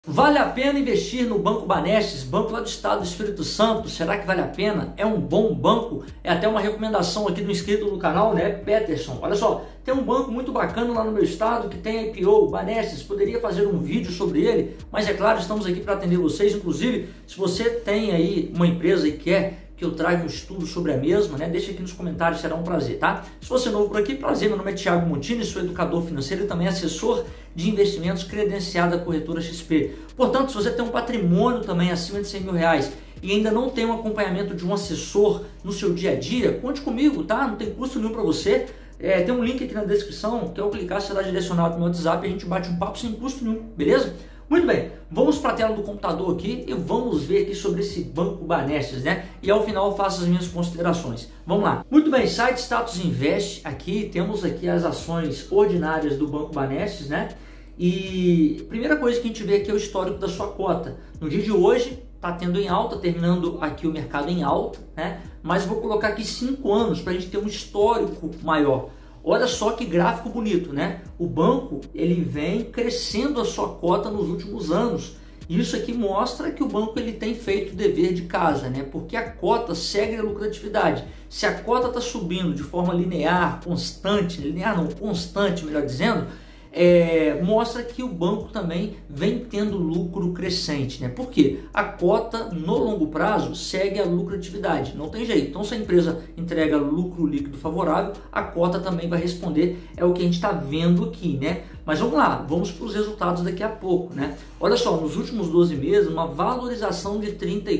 Vale a pena investir no Banco Banestes, banco lá do estado do Espírito Santo? Será que vale a pena? É um bom banco? É até uma recomendação aqui do inscrito do canal, né, Peterson? Olha só, tem um banco muito bacana lá no meu estado que tem IPO, Banestes. Poderia fazer um vídeo sobre ele, mas é claro, estamos aqui para atender vocês. Inclusive, se você tem aí uma empresa e quer que eu traga um estudo sobre a mesma, né? Deixa aqui nos comentários, será um prazer, tá? Se você é novo por aqui, prazer, meu nome é Thiago Montini, sou educador financeiro e também assessor de investimentos credenciado da corretora XP. Portanto, se você tem um patrimônio também acima de 100 mil reais e ainda não tem um acompanhamento de um assessor no seu dia a dia, conte comigo, tá? Não tem custo nenhum para você. Tem um link aqui na descrição, que ao clicar será direcionado no meu WhatsApp e a gente bate um papo sem custo nenhum, beleza? Muito bem, vamos para a tela do computador aqui e vamos ver aqui sobre esse Banco Banestes, né? E ao final eu faço as minhas considerações. Vamos lá. Muito bem, site Status Invest, aqui temos aqui as ações ordinárias do Banco Banestes, né? E a primeira coisa que a gente vê aqui é o histórico da sua cota. No dia de hoje está tendo em alta, terminando aqui o mercado em alta, né? Mas vou colocar aqui 5 anos para a gente ter um histórico maior. Olha só que gráfico bonito, né? O banco, ele vem crescendo a sua cota nos últimos anos. Isso aqui mostra que o banco ele tem feito o dever de casa, né? Porque a cota segue a lucratividade. Se a cota está subindo de forma linear, constante, linear não, constante, melhor dizendo, mostra que o banco também vem tendo lucro crescente, né? Porque a cota no longo prazo segue a lucratividade, não tem jeito. Então, se a empresa entrega lucro líquido favorável, a cota também vai responder, é o que a gente está vendo aqui, né? Mas vamos lá, vamos para os resultados daqui a pouco, né? Olha só, nos últimos 12 meses, uma valorização de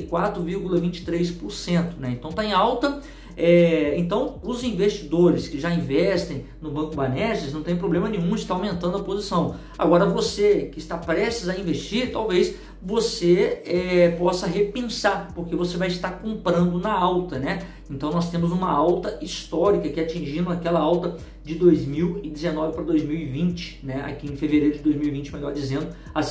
34,23%, né? Então, está em alta. Então, os investidores que já investem no Banco Banestes não tem problema nenhum, está aumentando a posição. Agora, você que está prestes a investir, talvez você possa repensar, porque você vai estar comprando na alta, né? Então, nós temos uma alta histórica que atingindo aquela alta de 2019 para 2020, né? Aqui em fevereiro de 2020, melhor dizendo, a R$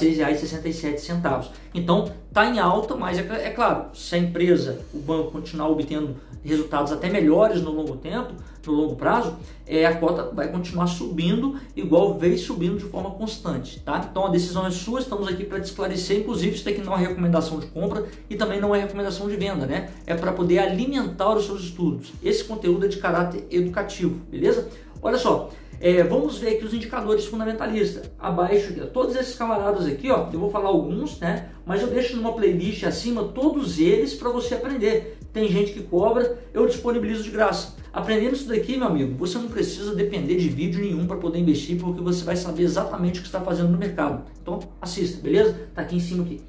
6,67. Então, está em alta, mas é claro, se a empresa, o banco continuar obtendo resultados até melhores no longo tempo, no longo prazo, a cota vai continuar subindo, igual veio subindo de forma constante, tá? Então a decisão é sua, estamos aqui para te esclarecer, inclusive isso daqui não é recomendação de compra e também não é recomendação de venda, né? É para poder alimentar os seus estudos. Esse conteúdo é de caráter educativo, beleza? Olha só, vamos ver aqui os indicadores fundamentalistas. Abaixo, aqui, todos esses camaradas aqui, ó, eu vou falar alguns, né? Mas eu deixo numa playlist acima todos eles para você aprender. Tem gente que cobra, eu disponibilizo de graça. Aprendendo isso daqui, meu amigo, você não precisa depender de vídeo nenhum para poder investir, porque você vai saber exatamente o que está fazendo no mercado. Então, assista, beleza? Tá aqui em cima aqui.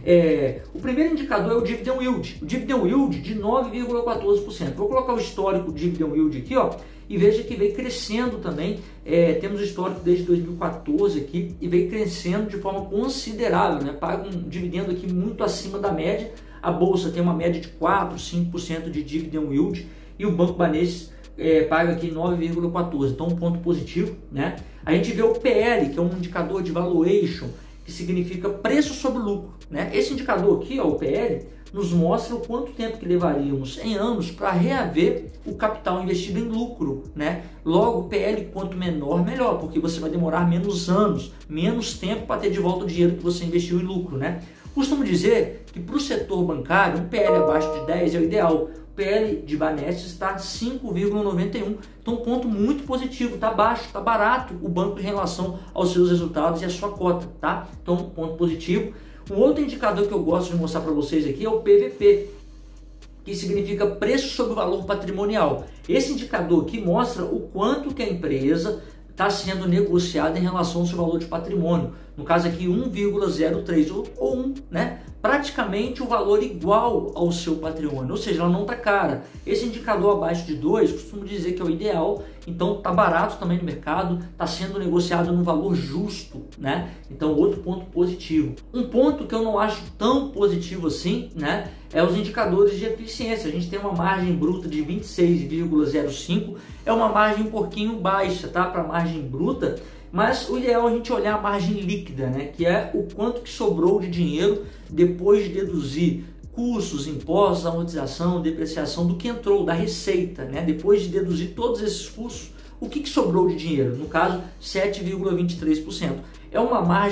O primeiro indicador é o Dividend Yield. O Dividend Yield de 9,14%. Vou colocar o histórico do Dividend Yield aqui, ó, e veja que veio crescendo também. Temos o histórico desde 2014 aqui e veio crescendo de forma considerável, né? Paga um dividendo aqui muito acima da média. A bolsa tem uma média de 4, 5% de Dividend Yield e o Banco Banestes paga aqui 9,14%. Então, um ponto positivo, né? A gente vê o PL, que é um indicador de valuation, que significa preço sobre lucro, né? Esse indicador aqui, ó, o PL, nos mostra o quanto tempo que levaríamos em anos para reaver o capital investido em lucro, né? Logo, o PL quanto menor, melhor, porque você vai demorar menos anos, menos tempo para ter de volta o dinheiro que você investiu em lucro, né? Costumo dizer que para o setor bancário, um PL abaixo de 10 é o ideal. O PL de Banestes está 5,91, então um ponto muito positivo, está baixo, está barato o banco em relação aos seus resultados e à sua cota, tá? Então, um ponto positivo. Um outro indicador que eu gosto de mostrar para vocês aqui é o PVP, que significa preço sobre o valor patrimonial. Esse indicador aqui mostra o quanto que a empresa está sendo negociada em relação ao seu valor de patrimônio. No caso aqui 1,03 ou 1, né? Praticamente o valor igual ao seu patrimônio, ou seja, ela não está cara. Esse indicador abaixo de 2, costumo dizer que é o ideal, então está barato também no mercado, está sendo negociado num valor justo, né? Então outro ponto positivo. Um ponto que eu não acho tão positivo assim, né? É os indicadores de eficiência. A gente tem uma margem bruta de 26,05, é uma margem um pouquinho baixa, tá? Para a margem bruta. Mas o ideal é a gente olhar a margem líquida, né? Que é o quanto que sobrou de dinheiro depois de deduzir custos, impostos, amortização, depreciação do que entrou, da receita, né? Depois de deduzir todos esses custos, o que sobrou de dinheiro? No caso, 7,23%. É uma margem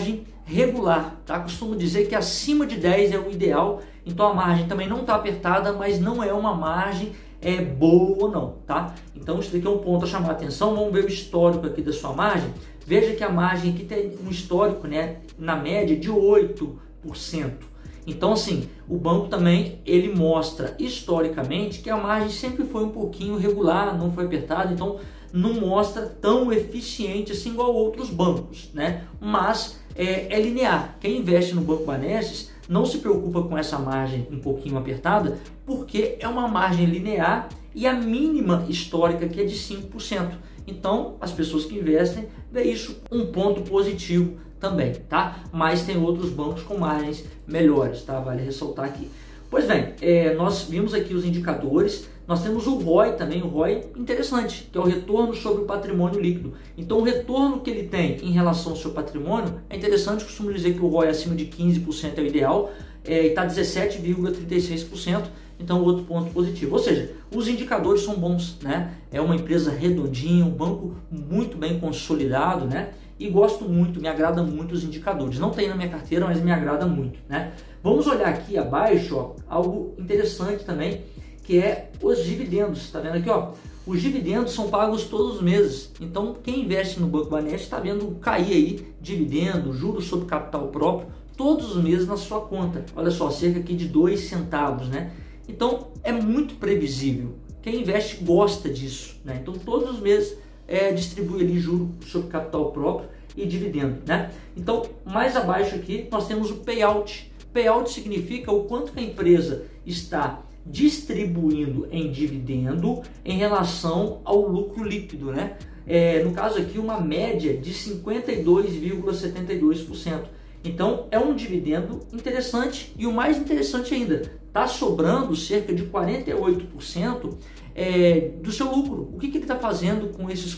regular, tá? Costumo dizer que acima de 10 é o ideal, então a margem também não está apertada, mas não é uma margem boa não, tá? Então isso daqui é um ponto a chamar a atenção. Vamos ver o histórico aqui da sua margem. Veja que a margem aqui tem um histórico, né, na média de 8%. Então assim, o banco também ele mostra historicamente que a margem sempre foi um pouquinho regular, não foi apertada, então não mostra tão eficiente assim igual outros bancos, né? Mas é linear. Quem investe no Banco Banestes não se preocupa com essa margem um pouquinho apertada, porque é uma margem linear e a mínima histórica que é de 5%. Então, as pessoas que investem vê isso um ponto positivo também, tá? Mas tem outros bancos com margens melhores, tá? Vale ressaltar aqui. Pois bem, nós vimos aqui os indicadores, nós temos o ROI também, o ROI interessante, que é o retorno sobre o patrimônio líquido. Então o retorno que ele tem em relação ao seu patrimônio é interessante, costumo dizer que o ROI acima de 15% é o ideal, e está 17,36%, então outro ponto positivo. Ou seja, os indicadores são bons, né? É uma empresa redondinha, um banco muito bem consolidado, né? E gosto muito, me agrada muito os indicadores. Não tem na minha carteira, mas me agrada muito, né? Vamos olhar aqui abaixo, ó, algo interessante também, que é os dividendos. Tá vendo aqui, ó? Os dividendos são pagos todos os meses. Então, quem investe no Banco Banestes está vendo cair aí dividendo, juros sobre capital próprio, todos os meses na sua conta. Olha só, cerca aqui de 2 centavos, né? Então, é muito previsível. Quem investe gosta disso, né? Então, todos os meses distribui ali juros sobre capital próprio e dividendo, né? Então, mais abaixo aqui, nós temos o payout. Payout significa o quanto que a empresa está distribuindo em dividendo em relação ao lucro líquido, né? No caso aqui, uma média de 52,72%. Então, é um dividendo interessante e o mais interessante ainda, está sobrando cerca de 48% do seu lucro. O que ele está fazendo com esses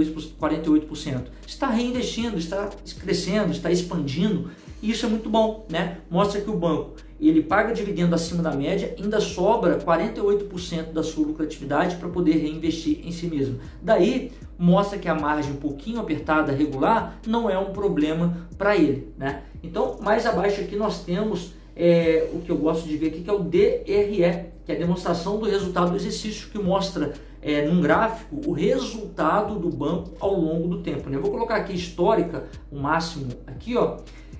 48%? Está reinvestindo, está crescendo, está expandindo. E isso é muito bom, né? Mostra que o banco ele paga dividendo acima da média, ainda sobra 48% da sua lucratividade para poder reinvestir em si mesmo. Daí mostra que a margem um pouquinho apertada, regular, não é um problema para ele, né? Então, mais abaixo aqui nós temos o que eu gosto de ver aqui, que é o DRE, que é a demonstração do resultado do exercício, que mostra num gráfico o resultado do banco ao longo do tempo, né? Eu vou colocar aqui histórica, o máximo aqui, ó.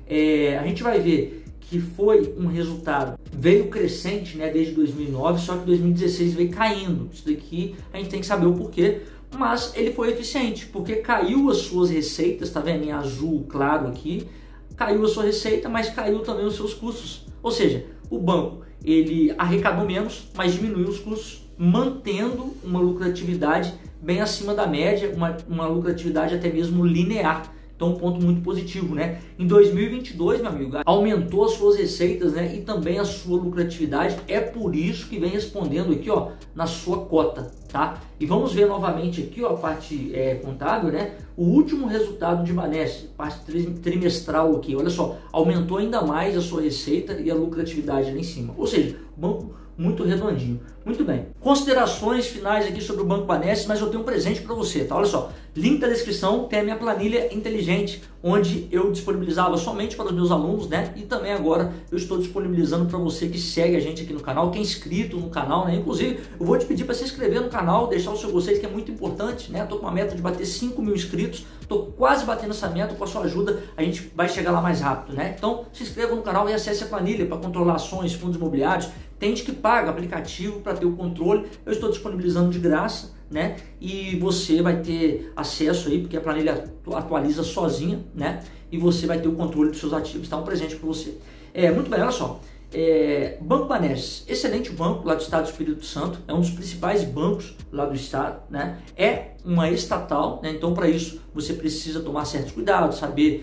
A gente vai ver que foi um resultado, veio crescente, né, desde 2009, só que 2016 veio caindo. Isso daqui a gente tem que saber o porquê, mas ele foi eficiente, porque caiu as suas receitas, tá vendo em azul claro aqui, caiu a sua receita, mas caiu também os seus custos. Ou seja, o banco ele arrecadou menos, mas diminuiu os custos, mantendo uma lucratividade bem acima da média, uma lucratividade até mesmo linear. Então, um ponto muito positivo, né? Em 2022, meu amigo, aumentou as suas receitas, né? E também a sua lucratividade. É por isso que vem respondendo aqui, ó, na sua cota, tá? E vamos ver novamente aqui, ó, a parte contábil, né? O último resultado de Banestes, parte trimestral aqui, olha só, aumentou ainda mais a sua receita e a lucratividade lá em cima. Ou seja, o banco muito redondinho. Muito bem. Considerações finais aqui sobre o Banco Banestes, mas eu tenho um presente para você, tá? Olha só, link da descrição tem a minha planilha inteligente, onde eu disponibilizava somente para os meus alunos, né? E também agora eu estou disponibilizando para você que segue a gente aqui no canal, que é inscrito no canal, né? Inclusive, eu vou te pedir para se inscrever no canal, deixar o seu gostei, que é muito importante, né? Estou com uma meta de bater 5 mil inscritos, estou quase batendo essa meta, com a sua ajuda a gente vai chegar lá mais rápido, né? Então, se inscreva no canal e acesse a planilha para controlar ações, fundos imobiliários. Tem gente que paga aplicativo para ter o controle, eu estou disponibilizando de graça, né? E você vai ter acesso aí, porque a planilha atualiza sozinha, né? E você vai ter o controle dos seus ativos, tá? Um presente para você. Muito bem, olha só. Banco Banestes, excelente banco lá do estado do Espírito Santo, é um dos principais bancos lá do estado, né? É uma estatal, né? Então para isso você precisa tomar certos cuidados, saber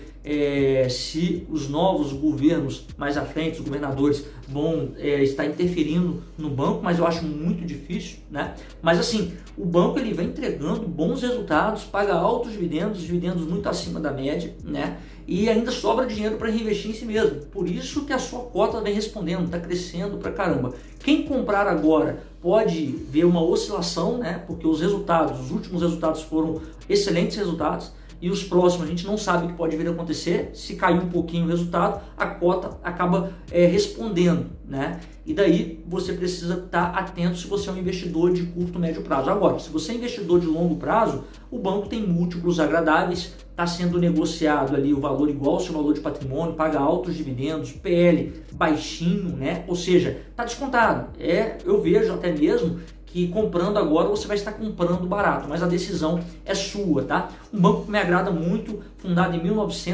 se os novos governos mais à frente, os governadores vão estar interferindo no banco, mas eu acho muito difícil, né? Mas assim, o banco ele vem entregando bons resultados, paga altos dividendos muito acima da média, né? E ainda sobra dinheiro para reinvestir em si mesmo. Por isso que a sua cota vem respondendo, está crescendo pra caramba. Quem comprar agora pode ver uma oscilação, né? Porque os últimos resultados foram excelentes resultados. e os próximos a gente não sabe o que pode vir a acontecer. Se cair um pouquinho o resultado, a cota acaba respondendo, né? E daí você precisa estar atento se você é um investidor de curto, médio prazo. Agora, se você é investidor de longo prazo, o banco tem múltiplos agradáveis, está sendo negociado ali o valor igual ao seu valor de patrimônio, paga altos dividendos, PL baixinho, né? Ou seja, está descontado. Eu vejo até mesmo que comprando agora você vai estar comprando barato, mas a decisão é sua, tá? Um banco que me agrada muito, fundado em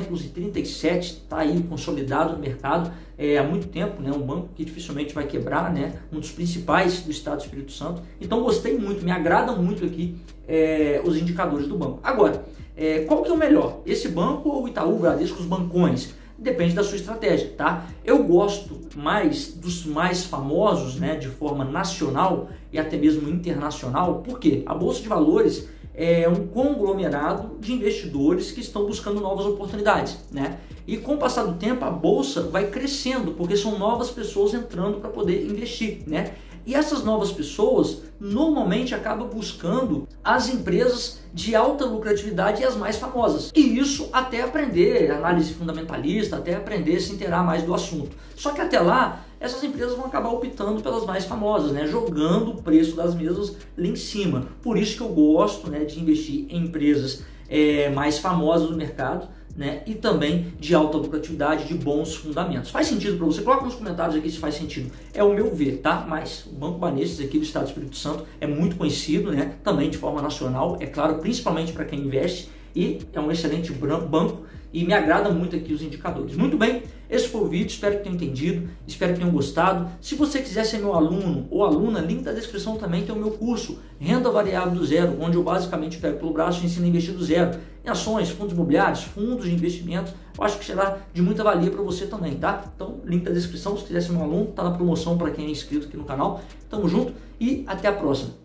1937, está aí consolidado no mercado há muito tempo, né? Um banco que dificilmente vai quebrar, né? Um dos principais do estado do Espírito Santo. Então gostei muito, me agrada muito aqui os indicadores do banco. Agora, qual que é o melhor? Esse banco ou o Itaú, Bradesco, os bancões? Depende da sua estratégia, tá? Eu gosto mais dos mais famosos, né, de forma nacional e até mesmo internacional, porque a Bolsa de Valores é um conglomerado de investidores que estão buscando novas oportunidades, né? E com o passar do tempo a Bolsa vai crescendo, porque são novas pessoas entrando para poder investir, né? E essas novas pessoas normalmente acabam buscando as empresas de alta lucratividade e as mais famosas. E isso até aprender análise fundamentalista, até aprender a se inteirar mais do assunto. Só que até lá, essas empresas vão acabar optando pelas mais famosas, né? Jogando o preço das mesmas lá em cima. Por isso que eu gosto, né, de investir em empresas mais famosas do mercado, né, e também de alta lucratividade, de bons fundamentos. Faz sentido para você? Coloca nos comentários aqui se faz sentido. É o meu ver, tá? Mas o Banco Banestes aqui do estado do Espírito Santo é muito conhecido, né, também de forma nacional, é claro, principalmente para quem investe, e é um excelente banco e me agrada muito aqui os indicadores. Muito bem, esse foi o vídeo, espero que tenham entendido, espero que tenham gostado. Se você quiser ser meu aluno ou aluna, link da descrição também tem o meu curso Renda Variável do Zero, onde eu basicamente pego pelo braço e ensino a investir do zero em ações, fundos imobiliários, fundos de investimento. Eu acho que será de muita valia para você também, tá? Então, link da descrição, se quiser ser meu aluno, tá na promoção para quem é inscrito aqui no canal. Tamo junto e até a próxima.